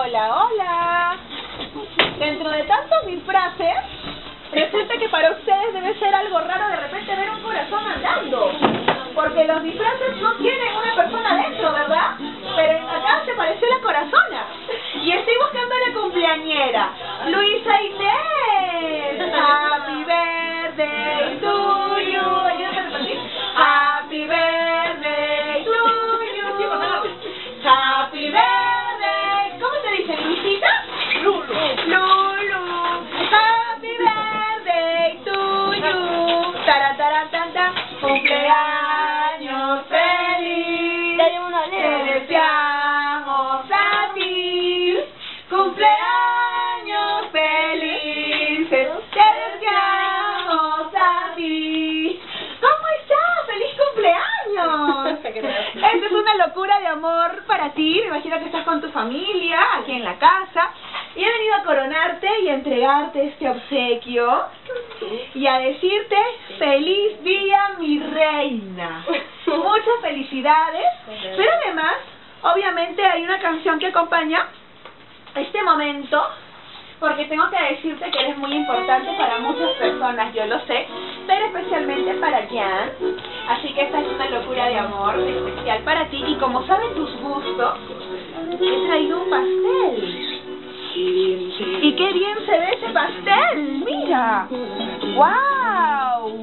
Hola, hola. Dentro de tantos disfraces, resulta que para ustedes debe ser algo raro de repente ver un corazón andando. Porque los disfraces no tienen una persona adentro, ¿verdad? Pero acá se pareció la corazona. Y estoy buscando a la cumpleañera. Luisa Inés. Happy birthday to you. Ayúdame a repetir. Happy birthday to you. Happy birthday. ¿Cómo te dicen, Luisita? Lulu. Lulu. Happy birthday to you. Taratarantanta. Cumpleaños feliz. Te deseamos a ti. Cumpleaños felices. Te deseamos a ti. ¿Cómo estás? ¡Feliz cumpleaños! Esta es una locura de amor para ti. Me imagino que estás con tu familia, aquí en la casa. Y he venido a coronarte y a entregarte este obsequio. Y a decirte, feliz día, mi reina. Muchas felicidades. Pero además, obviamente hay una canción que acompaña este momento. Porque tengo que decirte que eres muy importante para muchas personas, yo lo sé, pero especialmente para Jan. Así que esta es una locura de amor especial para ti. Y como saben tus gustos, he traído un pastel. Y qué bien se ve ese pastel, mira. ¡Wow!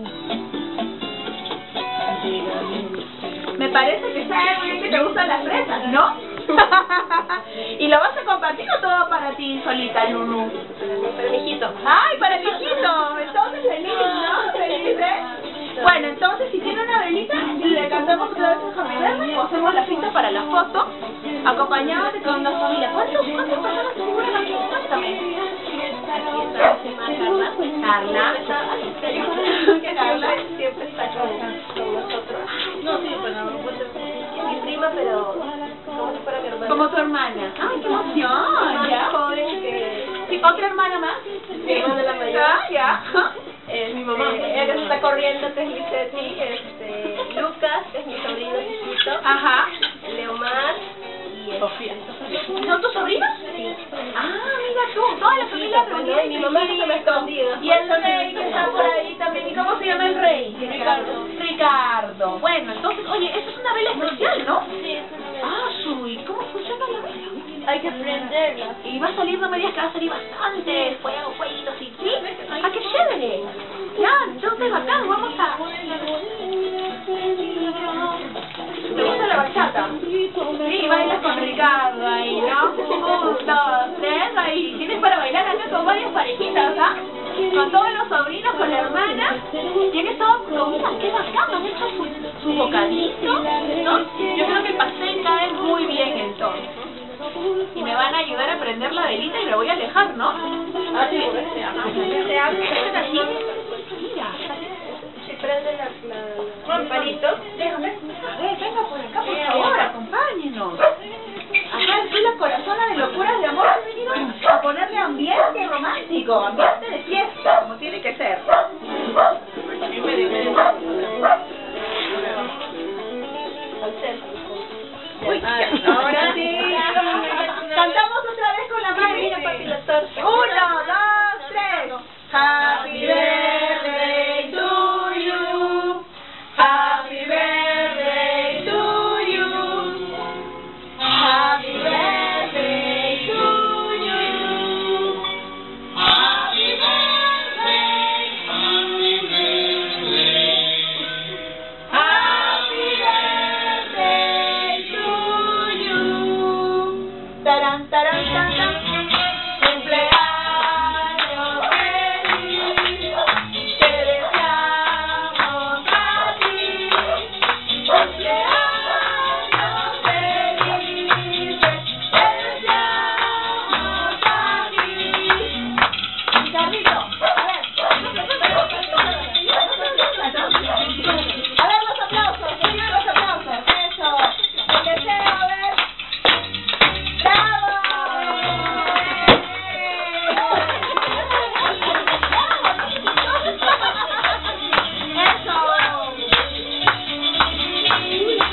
Me parece que sabe muy bien que te gustan las fresas, ¿no? ¿Y lo vas a compartir o todo para ti solita, Lulu? Para mi hijito. ¡Ay, para mi hijito! Entonces feliz, ¿no? Feliz, ¿eh? Bueno, entonces si tiene una velita, le cantamos otra vez a Happy Birthday o hacemos la cita para la foto, acompañados con dos familias. ¿Cuántas personas se figuran aquí? Cuéntame. Carla. Carla siempre está con nosotros. No, sí, bueno, es mi prima, pero como si fuera mi hermana. Como tu hermana. ¡Ay, qué emoción! Ya joven que... Sí, ¿otra hermana más? Mi hermana la mayor. Ah, ya. Mi mamá. Él está corriendo, que es Licetti, Lucas, que es mi sobrino chiquito. Ajá. Leomar y Sofía. ¿Son tus sobrinos? Sí. Ah, mira tú, toda la familia reunida. Y mi mamá que se me ha escondido. Y el rey que está por ahí también. ¿Y cómo se llama el rey? Ricardo. Ricardo. Bueno, entonces, oye, esa es una vela especial, ¿no? Sí, es una vela. Ah, ¿y cómo funciona la vela? Hay que prenderla. Y va a salir, no me digas que va a salir bastante fuego, fueguitos, ¿sí? ¡Ah, qué chévere! Ya, entonces bacán, vamos a... ¿Te gusta la bachata? Sí, bailas con Ricardo ahí, ¿no? 1, 2, 3, ahí. Tienes para bailar acá con varias parejitas, ¿ah? Con todos los sobrinos, con la hermana. Tienes todo comida, qué bacán, han hecho su bocadito, ¿no? Yo creo que el pastel cae muy bien entonces. Y me van a ayudar a prender la velita y me voy a alejar, ¿no? Ah, sí, se abre así. Mira. Se prende el palito. Déjame. A ver, venga por acá, por favor, acompáñenos. Acá estoy la corazona de locuras de amor. He venido a ponerle ambiente romántico, ambiente de fiesta, como tiene que ser. Uy, ahora sí. Cantamos otra vez con la mano. 1, 2, 3. Happy birthday to you. Happy birthday to you. Happy birthday to you. Happy birthday. Happy birthday. Happy birthday to you. Taran, taran, taran. Cumpleaños feliz. Te deseamos a ti. Cumpleaños felices. Te deseamos a ti. Carlito, a ver. A ver los aplausos, los aplausos. Eso. El deseo, a ver. ¡Bravo! Eso.